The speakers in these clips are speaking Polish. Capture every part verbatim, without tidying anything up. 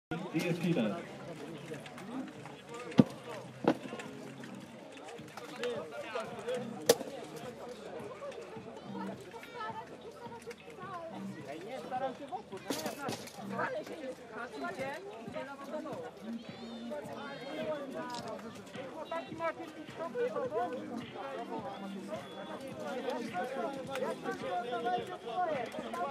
Jest chwilę. Nie staram się wokół, nie ale się nie słucha, idzie, idzie na wodoru. Taki macie tu stopy, to jak to się to będzie twoje?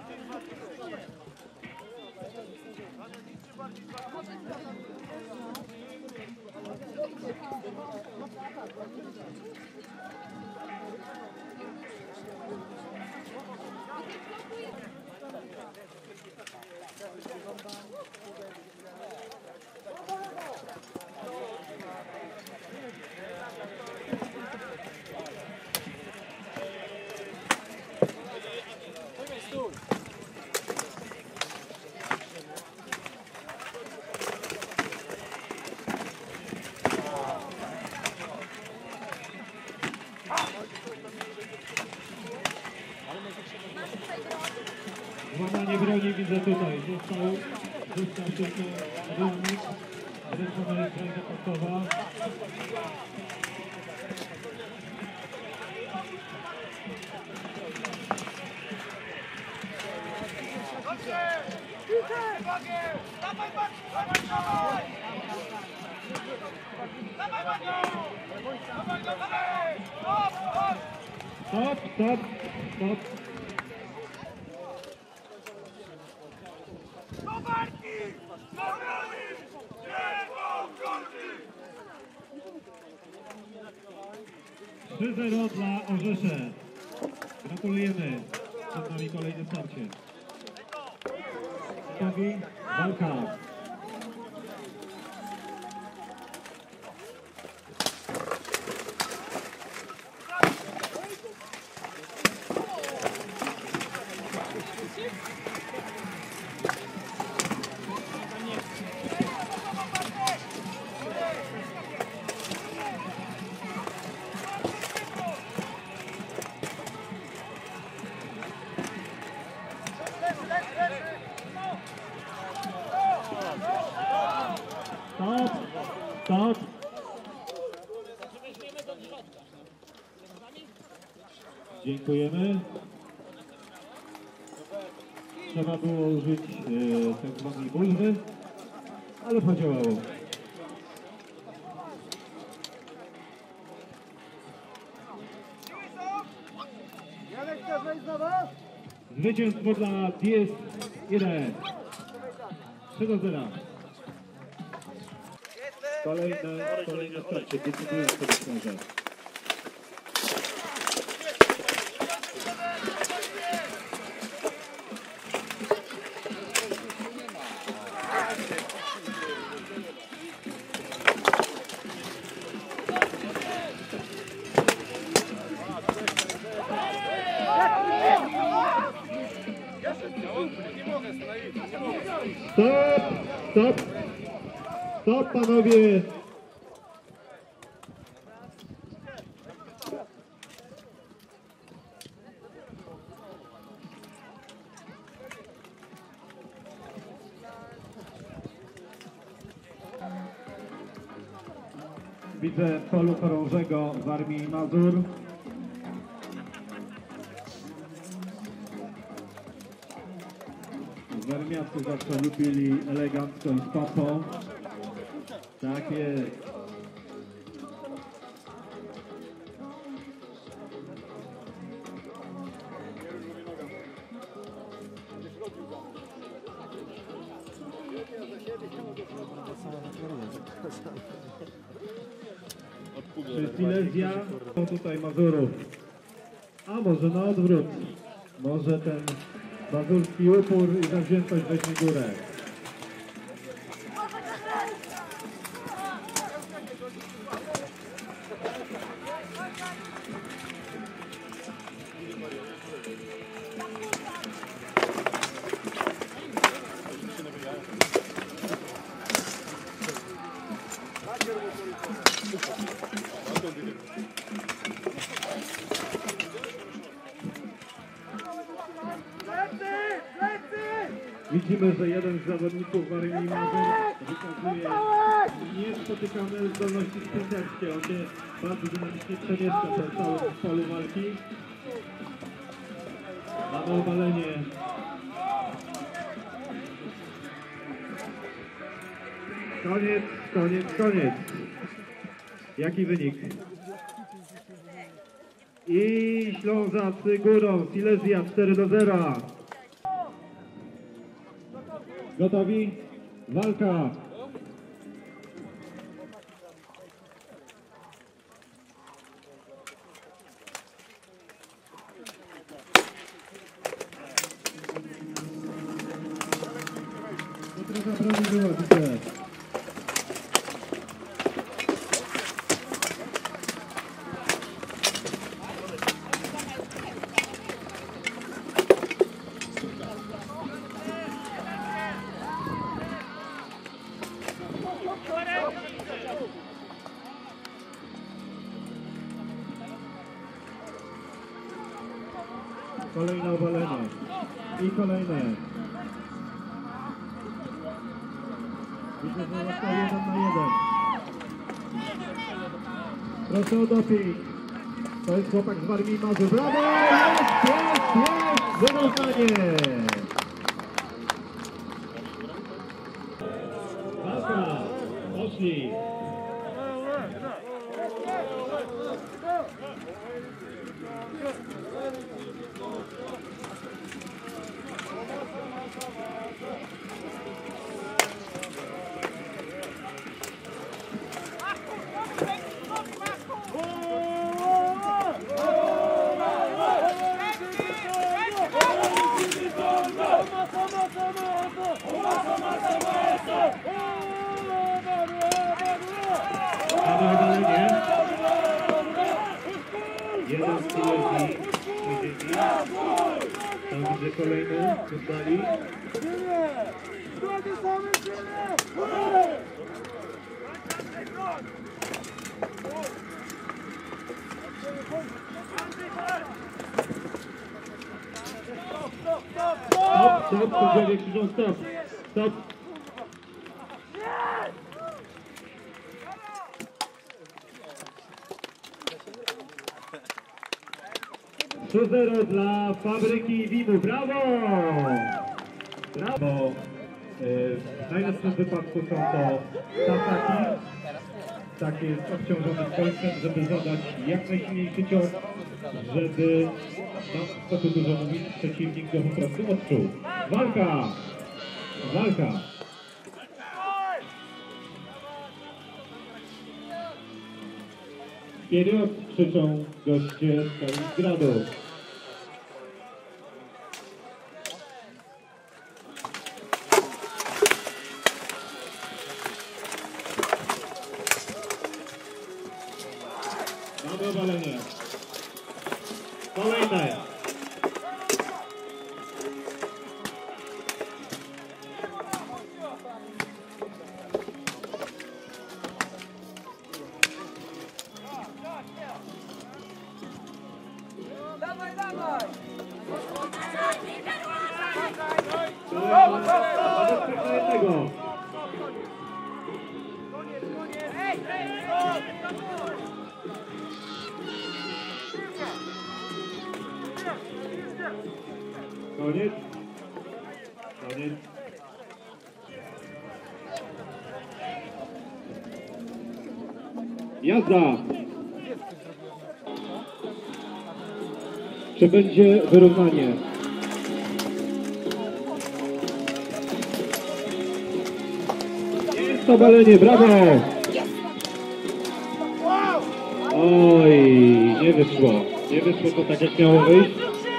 Złamanie broni widzę tutaj. Został, został tylko równik. Ręczona krajka pasowa. Stop, stop, stop. trzy zero dla Orzesze. Gratulujemy. Przed nami kolejne starcie. Gotowi? Walka. Stop, stop. Dziękujemy. Trzeba było użyć e, tak zwanej bulwy, ale podziałało. Zwycięstwo dla D S jeden. trzy do zera. Kolejne, kolejne starcie, decydujące być może. Stop! Stop! Stop, panowie! Widzę polu chorążego w Armii Mazur. Warmiacy zawsze lubili elegancko i z papą. Tak jest. Czy Silesia to tutaj Mazurów? A może na odwrót. Może ten mazurski upór i zawziętość weźmie górę. Widzimy, że jeden z zawodników Warmii Mazur wykazuje niespotykane zdolności sprinterskie. On się bardzo dynamicznie przemieszcza po całym polu walki. Mamy obalenie. Koniec, koniec, koniec. Jaki wynik? I Ślązacy górą, Silesia cztery do zera. Gotowi? Walka! Trochę broni była, widzę. Kolejne obalenie. I kolejne. Widzę, że został jeden na jeden. Proszę o doping. To jest chłopak z Warmii Mazur. Brawo! Jest, jest, jest! Wyrównanie! Walka! Poszli! Mamy obalenie. Jeden z Silesii. Tam widzę kolejny. Dostali. Stop, stop, sędziowie krzyczą stop. Stop. trzy zero dla Fabryki Wimu. Brawo! Brawo! W najlepszym wypadku są to Tasaki. Tak jest obciążony końcem, żeby zadać jak najsilniejszy cios, żeby no, co tu dużo mówić, przeciwnik go po prostu odczuł. Walka! Walka! Wперед! Krzyczą goście z Kaliningradu. Mamy obalenie. Kolejne. Dawaj, dawaj! Kolejnego. Koniec. Koniec. Jazda. Czy będzie wyrównanie? Jest obalenie, brawo! Oj, nie wyszło. Nie wyszło to tak, jak miało wyjść.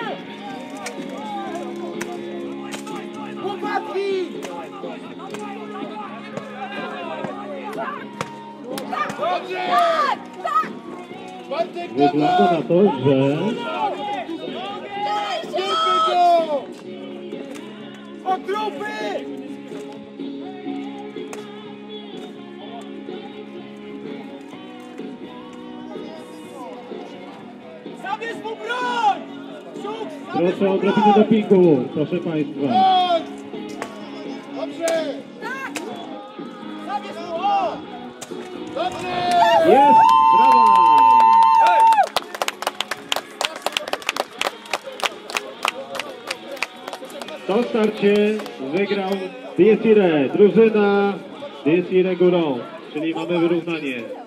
Wygląda na to, że... O trupy! Zabierz mu broń! Proszę o odrobinę dopingu, proszę Państwa. Jest! Brawa! To starcie wygrał Desire, drużyna Desire Górą, czyli mamy wyrównanie.